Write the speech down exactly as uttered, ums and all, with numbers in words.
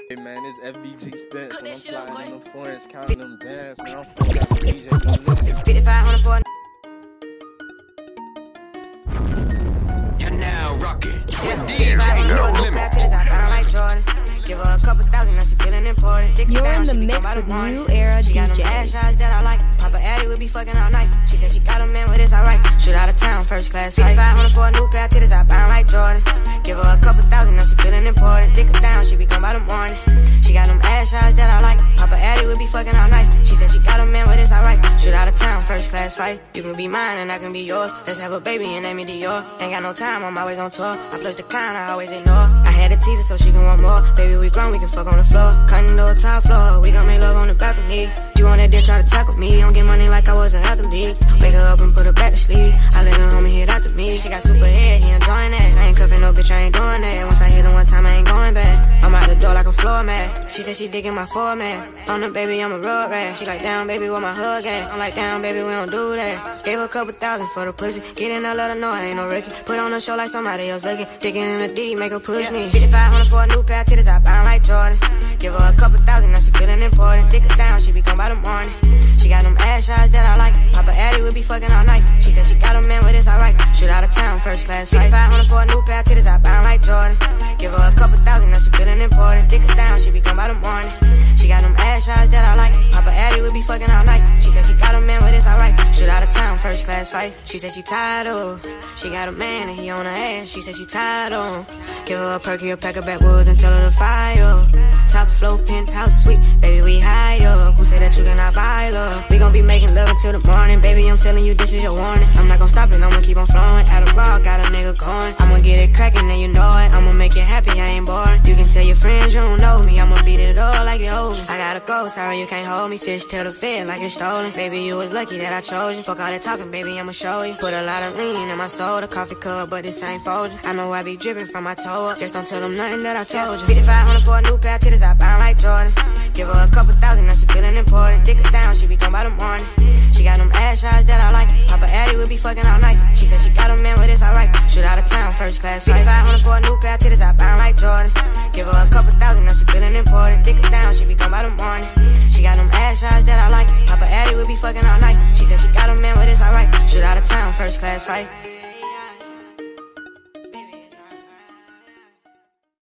Hey man, it's F B G Spence when I'm sliding in the foreigns, counting them bands, man. I'm fucking out the D J doing fifty-five hundred for a You're now rocking with D D J No Limit. I found like Jordan. Give her a couple thousand, now she feeling important. Dick You're down, in the she mix become with by the New Era She got them D Js. ass shots that I like. Papa Addy would be fucking all night. She said she got a man, but it's alright. Shoot out of town, first class flight. fifty-five hundred for a new pair of titties, I bound like Jordan. Give her a couple thousand, now she feeling important. Dick down, she become by the morning. She got them ass shots that I like. Papa Addy would be fucking all night. She said she got a man, but it's alright. Shoot out of town, first class flight. You can be mine and I can be yours. Let's have a baby and name me Dior. Ain't got no time, I'm always on tour. I flush the kind, I always ignore. I had to tease her so she can want more. Baby, we grown, we can fuck on the floor. Cutting to a top floor, we gon' make love on the balcony. You on that dick, try to tackle me. Don't get money like I was an athlete. Wake her up and put her back to sleep. I let her homie hit after me. She got super head, he enjoying that. I ain't cuffing no bitch, I ain't doing that. Once I hit her one time, I ain't going back. I'm out the door like a floor mat. She said she digging my format. On the baby, I'm a road rat. She like, down, baby, where my hug at? I'm like, down, baby, we don't do that. Gave her a couple thousand for the pussy. Get in, I let her know I ain't no rookie. Put on a show like somebody else looking. Digging in the D, make her push me. fifty-five hundred for a new pair of titties, I bound like Jordan. Give her a couple thousand, now she feeling important. Dick her down, she become by the morning. She got them ass shots that I like. Papa Addy would be fucking all night. She said she got a man, but it's alright. Shoot out of town, first class flight. fifty-five hundred for a new pair of titties, I bound like Jordan. Give her a couple thousand, now she feeling important. Dick her down, she become by the morning. She got them ass shots that I like. Papa Addy would be fucking all night. She said she got a man, but it's alright. Shoot out of town, first class flight. She said she tired of. She got a man and he on her ass. She said she tired of. Give her a perky, a pack of backwoods and tell her to fire. Top flow, penthouse suite, baby we higher. Who say that you cannot buy love? We gon' be making love until the morning, baby I'm telling you this is your warning. I'm not gon' stop it, I'ma keep on flowing. At a bar, got a nigga going. I'ma get it crackin', and you know it. I'ma make you happy, I ain't boring. You can tell your friends you don't know me. I'ma beat it all like you owe me. I gotta go, sorry you can't hold me. Fish tail the fin like it's stolen. Baby you was lucky that I chose you. Fuck all that talking, baby I'ma show you. Put a lot of lean in my soda, coffee cup, but this ain't Folger. I know I be drippin' from my toe up. Just don't tell them nothing that I told you. fifty-five hundred for a new pair of titties, I bound like Jordan. Give her a couple thousand, now she feeling important. Dick her down, she become by the morning. She got them ass shots that I like. Papa Addy would be fucking all night. She said she got a man, but it's alright. Shoot out of town, first class flight. fifty-five hundred for a new pair of titties, I bound like Jordan. Give her a couple thousand, now she feeling important. Dick her down, she become by the morning. She got them ass shots that I like. Papa Addy would be fucking all night. She said she got a man, but it's alright. Shoot out of town, first class flight.